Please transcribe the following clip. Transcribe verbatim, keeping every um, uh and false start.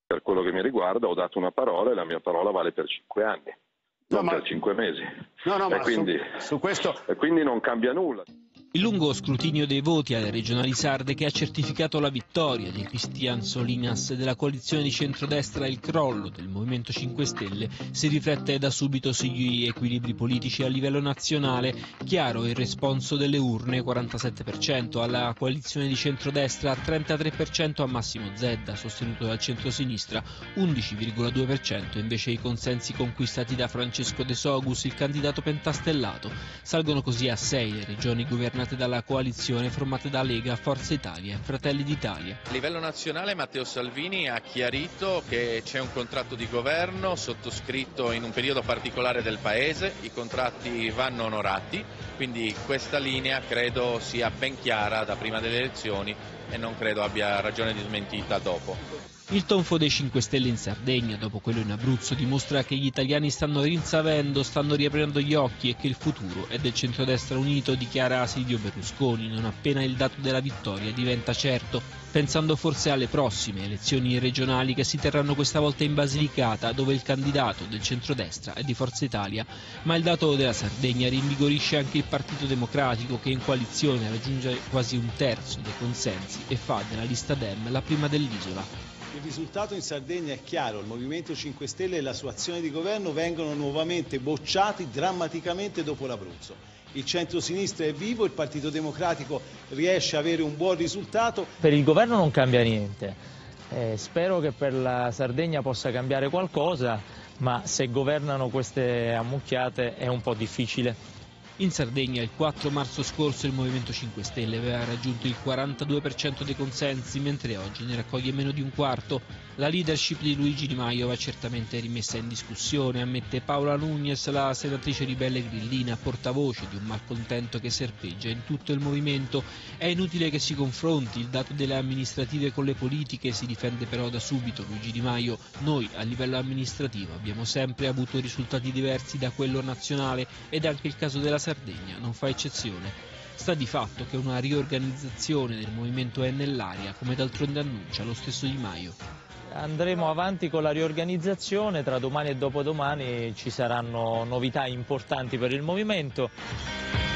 Per quello che mi riguarda ho dato una parola e la mia parola vale per cinque anni, non no, ma... per cinque mesi. No, no, e, ma quindi, su, su questo... e quindi non cambia nulla. Il lungo scrutinio dei voti alle regionali sarde che ha certificato la vittoria di Cristian Solinas della coalizione di centrodestra e il crollo del Movimento cinque Stelle si riflette da subito sugli equilibri politici a livello nazionale. Chiaro il responso delle urne, quarantasette per cento alla coalizione di centrodestra, trentatré per cento a Massimo Zedda, sostenuto dal centrosinistra, undici virgola due per cento invece i consensi conquistati da Francesco De Sogus, il candidato pentastellato. Salgono così a sei le regioni governate dalla coalizione formata da Lega, Forza Italia e Fratelli d'Italia. A livello nazionale Matteo Salvini ha chiarito che c'è un contratto di governo sottoscritto in un periodo particolare del Paese, i contratti vanno onorati, quindi questa linea credo sia ben chiara da prima delle elezioni e non credo abbia ragione di smentita dopo. Il tonfo dei cinque Stelle in Sardegna, dopo quello in Abruzzo, dimostra che gli italiani stanno rinsavendo, stanno riaprendo gli occhi e che il futuro è del centrodestra unito, dichiara Silvio Berlusconi, non appena il dato della vittoria diventa certo, pensando forse alle prossime elezioni regionali che si terranno questa volta in Basilicata, dove il candidato del centrodestra è di Forza Italia. Ma il dato della Sardegna rinvigorisce anche il Partito Democratico, che in coalizione raggiunge quasi un terzo dei consensi e fa della lista Dem la prima dell'isola. Il risultato in Sardegna è chiaro, il Movimento cinque Stelle e la sua azione di governo vengono nuovamente bocciati drammaticamente dopo l'Abruzzo. Il centro-sinistra è vivo, il Partito Democratico riesce a avere un buon risultato. Per il governo non cambia niente, eh, spero che per la Sardegna possa cambiare qualcosa, ma se governano queste ammucchiate è un po' difficile. In Sardegna il quattro marzo scorso il Movimento cinque Stelle aveva raggiunto il quarantadue per cento dei consensi, mentre oggi ne raccoglie meno di un quarto. La leadership di Luigi Di Maio va certamente rimessa in discussione, ammette Paola Nugnes, la senatrice ribelle grillina, portavoce di un malcontento che serpeggia in tutto il movimento. È inutile che si confronti il dato delle amministrative con le politiche, si difende però da subito Luigi Di Maio. Noi a livello amministrativo abbiamo sempre avuto risultati diversi da quello nazionale ed anche il caso della Sardegna non fa eccezione. Sta di fatto che una riorganizzazione del movimento è nell'aria, come d'altronde annuncia lo stesso Di Maio. Andremo avanti con la riorganizzazione, tra domani e dopodomani ci saranno novità importanti per il movimento.